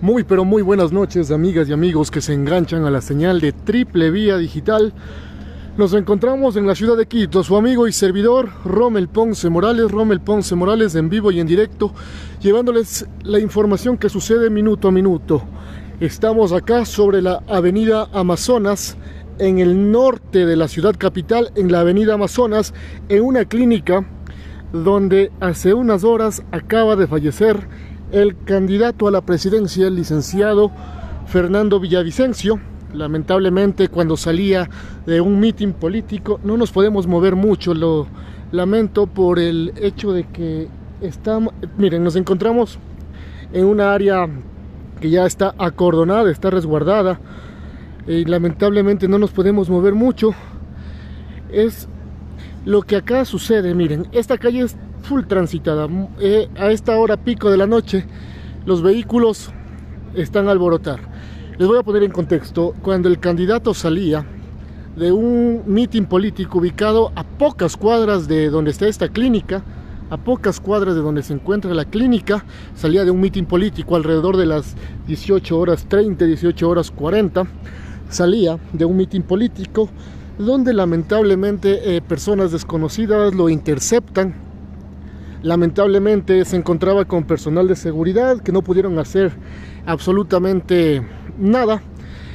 Muy pero muy buenas noches, amigas y amigos que se enganchan a la señal de Triple Vía Digital. Nos encontramos en la ciudad de Quito, su amigo y servidor Rommel Ponce Morales en vivo y en directo, llevándoles la información que sucede minuto a minuto. Estamos acá sobre la avenida Amazonas, en el norte de la ciudad capital, en la avenida Amazonas, en una clínica donde hace unas horas acaba de fallecer el candidato a la presidencia, el licenciado Fernando Villavicencio. Lamentablemente, cuando salía de un mitin político, no nos podemos mover mucho. Lo lamento por el hecho de que miren, nos encontramos en una área que ya está acordonada, está resguardada, y lamentablemente no nos podemos mover mucho. Es lo que acá sucede. Miren, esta calle es full transitada. A esta hora pico de la noche los vehículos están a alborotar. Les voy a poner en contexto. Cuando el candidato salía de un mitin político ubicado a pocas cuadras de donde está esta clínica, a pocas cuadras de donde se encuentra la clínica, salía de un mitin político alrededor de las 18:30, 18:40, salía de un mitin político donde lamentablemente personas desconocidas lo interceptan. Lamentablemente se encontraba con personal de seguridad que no pudieron hacer absolutamente nada,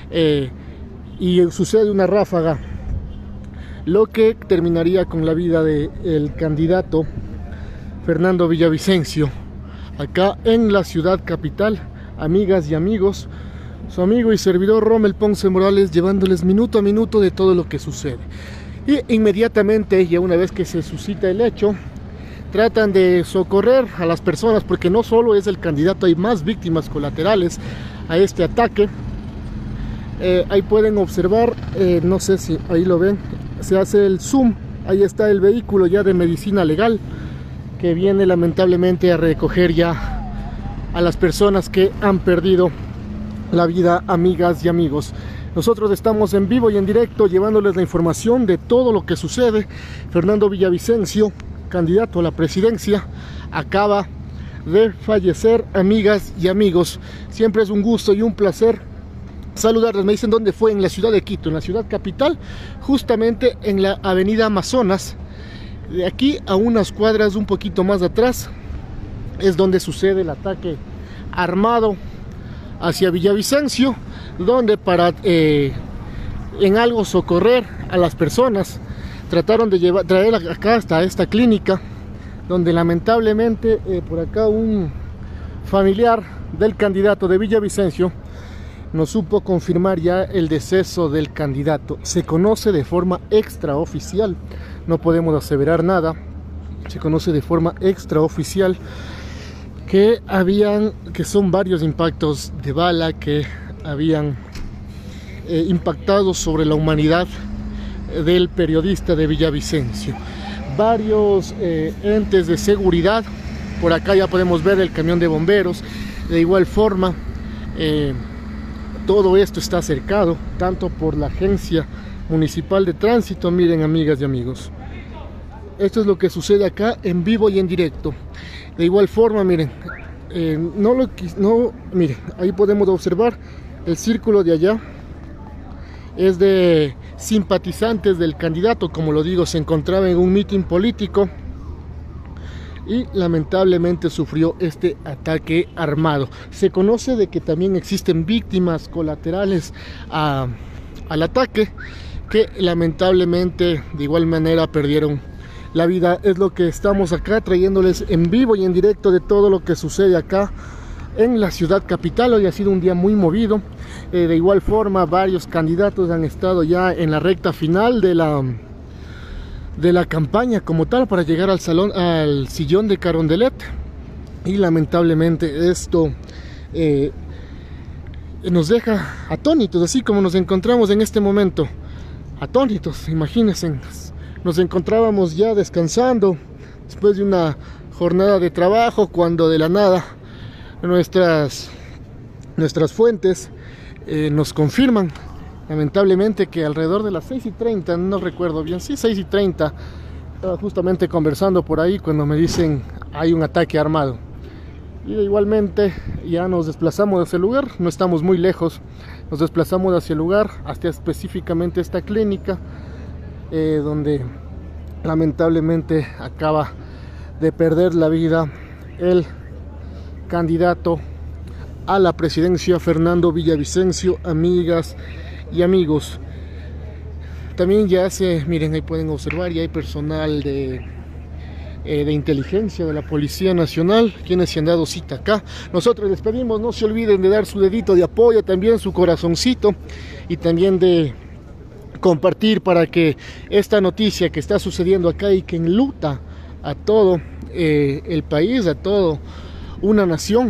y sucede una ráfaga, lo que terminaría con la vida del candidato Fernando Villavicencio, acá en la ciudad capital. Amigas y amigos, su amigo y servidor Rommel Ponce Morales, llevándoles minuto a minuto de todo lo que sucede. Y inmediatamente, ya una vez que se suscita el hecho, tratan de socorrer a las personas, porque no solo es el candidato, hay más víctimas colaterales a este ataque. Ahí pueden observar, no sé si ahí lo ven, se hace el zoom, ahí está el vehículo ya de medicina legal que viene lamentablemente a recoger ya a las personas que han perdido la vida, amigas y amigos. Nosotros estamos en vivo y en directo llevándoles la información de todo lo que sucede. Fernando Villavicencio, candidato a la presidencia, acaba de fallecer, amigas y amigos. Siempre es un gusto y un placer saludarles. Me dicen dónde fue. En la ciudad de Quito, en la ciudad capital, justamente en la avenida Amazonas. De aquí a unas cuadras un poquito más atrás es donde sucede el ataque armado hacia Villavicencio, donde para en algo socorrer a las personas trataron de traer acá hasta esta clínica, donde lamentablemente por acá un familiar del candidato de Villavicencio nos supo confirmar ya el deceso del candidato. Se conoce de forma extraoficial, no podemos aseverar nada, se conoce de forma extraoficial que son varios impactos de bala que habían impactado sobre la humanidad del periodista de Villavicencio. Varios entes de seguridad, por acá ya podemos ver el camión de bomberos. De igual forma, todo esto está cercado tanto por la agencia municipal de tránsito. Miren, amigas y amigos, esto es lo que sucede acá en vivo y en directo. De igual forma, miren, miren, ahí podemos observar el círculo de allá es de simpatizantes del candidato. Como lo digo, se encontraba en un mitin político y lamentablemente sufrió este ataque armado. Se conoce de que también existen víctimas colaterales al ataque, que lamentablemente de igual manera perdieron la vida. Es lo que estamos acá trayéndoles en vivo y en directo de todo lo que sucede acá en la ciudad capital. Hoy ha sido un día muy movido. De igual forma, varios candidatos han estado ya en la recta final de la campaña como tal, para llegar al sillón de Carondelet. Y lamentablemente esto nos deja atónitos, así como nos encontramos en este momento, atónitos. Imagínense, nos encontrábamos ya descansando después de una jornada de trabajo, cuando de la nada nuestras fuentes nos confirman lamentablemente que alrededor de las 6:30, no recuerdo bien, sí, 6:30, estaba justamente conversando por ahí cuando me dicen hay un ataque armado. Y igualmente ya nos desplazamos hacia el lugar, no estamos muy lejos, nos desplazamos hacia el lugar, hasta específicamente esta clínica, donde lamentablemente acaba de perder la vida el candidato a la presidencia, Fernando Villavicencio, amigas y amigos. También ya miren, ahí pueden observar, ya hay personal de inteligencia de la Policía Nacional, quienes se han dado cita acá. Nosotros les pedimos, no se olviden de dar su dedito de apoyo, también su corazoncito, y también de compartir para que esta noticia que está sucediendo acá y que enluta a todo el país, a toda una nación.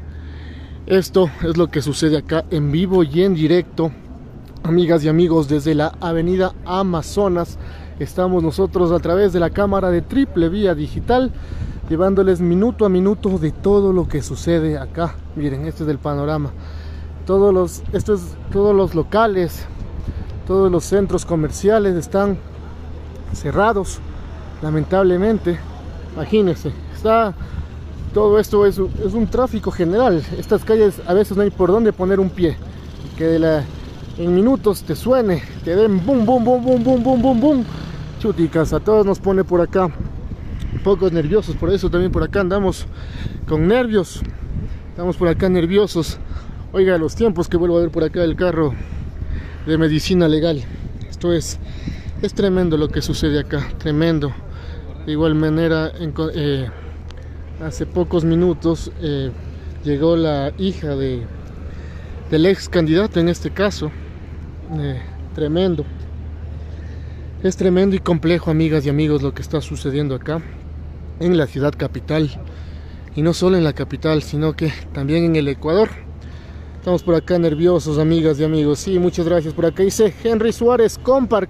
Esto es lo que sucede acá en vivo y en directo, amigas y amigos, desde la avenida Amazonas. Estamos nosotros a través de la cámara de Triple Vía Digital, llevándoles minuto a minuto de todo lo que sucede acá. Miren, este es el panorama. Todos los locales, todos los centros comerciales están cerrados, lamentablemente. Imagínense, todo esto es un tráfico general. Estas calles a veces no hay por dónde poner un pie, que en minutos te suene, te den boom, boom, boom, boom, boom, boom, boom, boom. Chuticas, a todos nos pone por acá un poco nerviosos, por eso también por acá andamos con nervios. Estamos por acá nerviosos. Oiga, los tiempos que vuelvo a ver por acá el carro de medicina legal. Esto es tremendo lo que sucede acá, tremendo. De igual manera, hace pocos minutos llegó la hija del ex candidato, en este caso. Tremendo. Es tremendo y complejo, amigas y amigos, lo que está sucediendo acá en la ciudad capital. Y no solo en la capital, sino que también en el Ecuador. Estamos por acá nerviosos, amigas y amigos. Sí, muchas gracias. Por acá dice Henry Suárez, compar.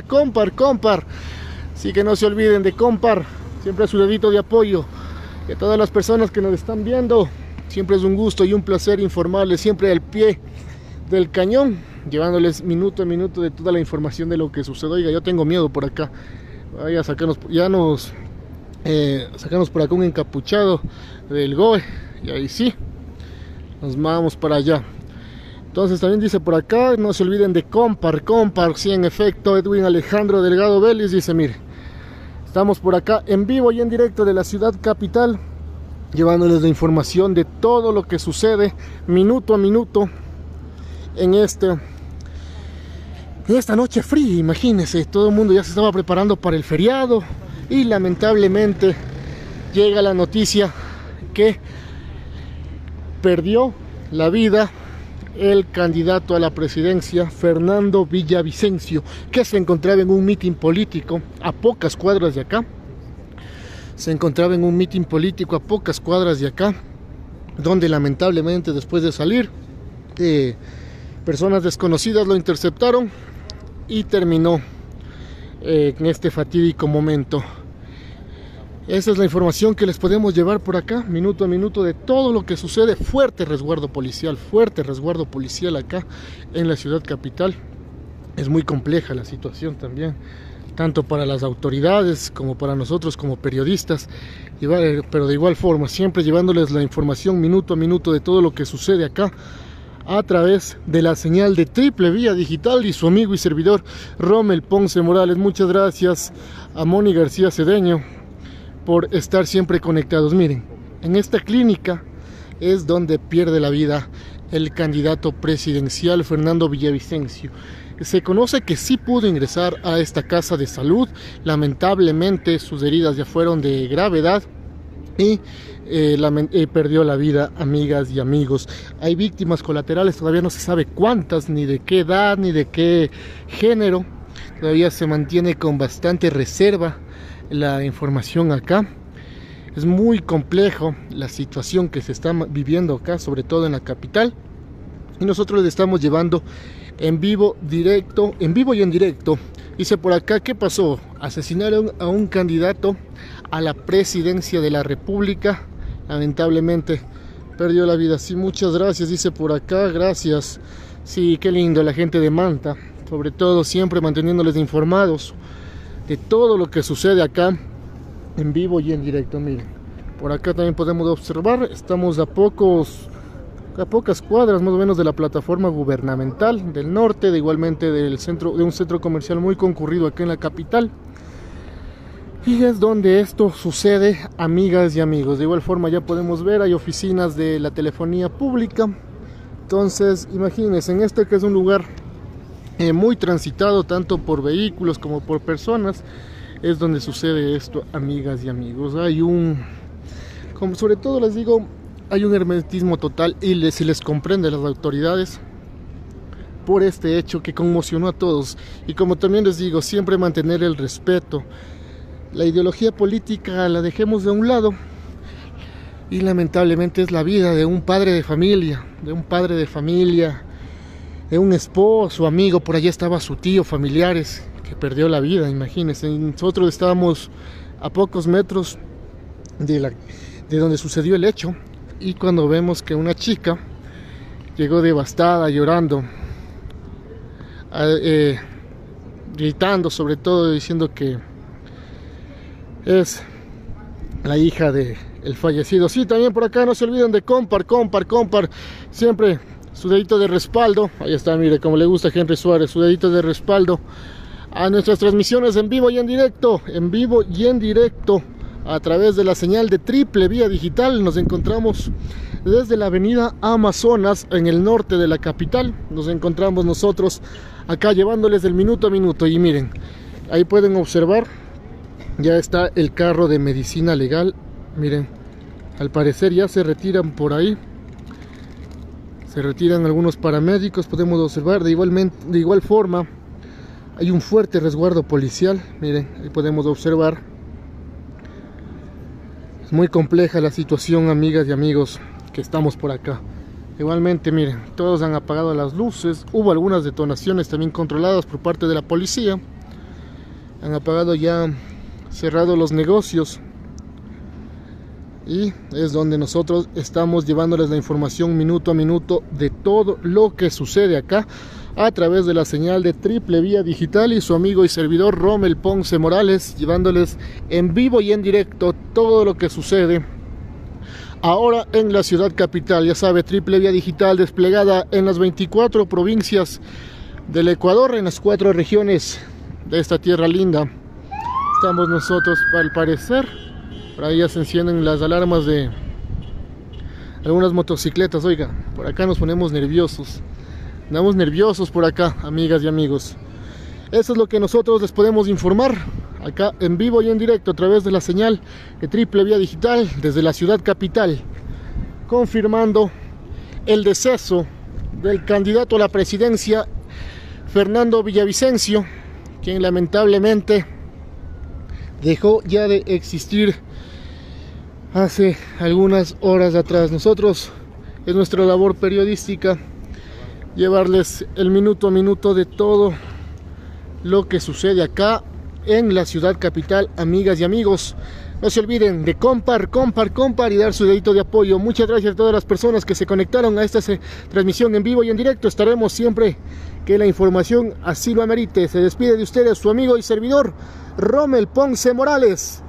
Sí, que no se olviden de compar. Siempre su dedito de apoyo. Y a todas las personas que nos están viendo, siempre es un gusto y un placer informarles, siempre al pie del cañón, llevándoles minuto a minuto de toda la información de lo que sucede. Oiga, yo tengo miedo por acá. Vaya a sacarnos, sacarnos por acá un encapuchado del GOE, y ahí sí, nos vamos para allá. Entonces también dice por acá, no se olviden de compar, sí, en efecto. Edwin Alejandro Delgado Vélez dice, mire, estamos por acá en vivo y en directo de la ciudad capital, llevándoles la información de todo lo que sucede minuto a minuto en esta noche fría. Imagínense, todo el mundo ya se estaba preparando para el feriado y lamentablemente llega la noticia que perdió la vida el candidato a la presidencia, Fernando Villavicencio, que se encontraba en un mitin político a pocas cuadras de acá. Donde lamentablemente, después de salir, personas desconocidas lo interceptaron y terminó en este fatídico momento. Esa es la información que les podemos llevar por acá, minuto a minuto, de todo lo que sucede. Fuerte resguardo policial acá en la ciudad capital. Es muy compleja la situación también, tanto para las autoridades como para nosotros como periodistas, pero de igual forma, siempre llevándoles la información minuto a minuto de todo lo que sucede acá, a través de la señal de Triple Vía Digital y su amigo y servidor Rommel Ponce Morales. Muchas gracias a Moni García Cedeño por estar siempre conectados. Miren, en esta clínica es donde pierde la vida el candidato presidencial Fernando Villavicencio. Se conoce que sí pudo ingresar a esta casa de salud. Lamentablemente sus heridas ya fueron de gravedad y perdió la vida, amigas y amigos. Hay víctimas colaterales, todavía no se sabe cuántas, ni de qué edad, ni de qué género. Todavía se mantiene con bastante reserva la información acá. Es muy complejo la situación que se está viviendo acá, sobre todo en la capital, y nosotros les estamos llevando en vivo y en directo. Dice por acá, ¿qué pasó? Asesinaron a un candidato a la presidencia de la República. Lamentablemente perdió la vida. Sí, muchas gracias, dice por acá, gracias. Sí, qué lindo la gente de Manta, sobre todo siempre manteniéndoles informados de todo lo que sucede acá en vivo y en directo. Miren, Por acá también podemos observar, estamos a pocas cuadras más o menos de la plataforma gubernamental del norte, igualmente de un centro comercial muy concurrido aquí en la capital. Y es donde esto sucede, amigas y amigos. De igual forma ya podemos ver, hay oficinas de la telefonía pública. Entonces, imagínense, en este que es un lugar muy transitado tanto por vehículos como por personas, es donde sucede esto, amigas y amigos. Hay como sobre todo les digo, hay un hermetismo total y se les comprende a las autoridades por este hecho que conmocionó a todos. Y como también les digo, siempre mantener el respeto. La ideología política la dejemos de un lado y lamentablemente es la vida de un padre de familia, de un esposo, amigo. Por allá estaba su tío, familiares, que perdió la vida, imagínense. Nosotros estábamos a pocos metros de donde sucedió el hecho, y cuando vemos que una chica llegó devastada, llorando, gritando, sobre todo diciendo que es la hija del fallecido. Sí, también por acá no se olviden de compar, siempre su dedito de respaldo. Ahí está, mire, como le gusta a Henry Suárez, su dedito de respaldo a nuestras transmisiones en vivo y en directo, a través de la señal de Triple Vía Digital. Nos encontramos desde la avenida Amazonas, en el norte de la capital. Nos encontramos nosotros acá llevándoles del minuto a minuto. Y miren, ahí pueden observar, ya está el carro de medicina legal. Miren, al parecer ya se retiran por ahí. Se retiran algunos paramédicos, podemos observar. De igual forma, hay un fuerte resguardo policial. Miren, ahí podemos observar. Es muy compleja la situación, amigas y amigos, que estamos por acá. Igualmente, miren, todos han apagado las luces. Hubo algunas detonaciones también controladas por parte de la policía. Han apagado ya, cerrado los negocios, y es donde nosotros estamos llevándoles la información minuto a minuto de todo lo que sucede acá a través de la señal de Triple Vía Digital, y su amigo y servidor Rommel Ponce Morales, llevándoles en vivo y en directo todo lo que sucede ahora en la ciudad capital. Ya sabe, Triple Vía Digital desplegada en las 24 provincias del Ecuador, en las 4 regiones de esta tierra linda. Estamos nosotros, al parecer, por ahí ya se encienden las alarmas de algunas motocicletas. Oiga, por acá nos ponemos nerviosos. Andamos nerviosos por acá, amigas y amigos. Eso es lo que nosotros les podemos informar acá en vivo y en directo a través de la señal de Triple Vía Digital desde la ciudad capital, confirmando el deceso del candidato a la presidencia Fernando Villavicencio, quien lamentablemente dejó ya de existir hace algunas horas atrás. Nosotros, es nuestra labor periodística llevarles el minuto a minuto de todo lo que sucede acá en la ciudad capital, amigas y amigos. No se olviden de compar y dar su dedito de apoyo. Muchas gracias a todas las personas que se conectaron a esta transmisión en vivo y en directo. Estaremos siempre que la información así lo amerite. Se despide de ustedes su amigo y servidor Rommel Ponce Morales.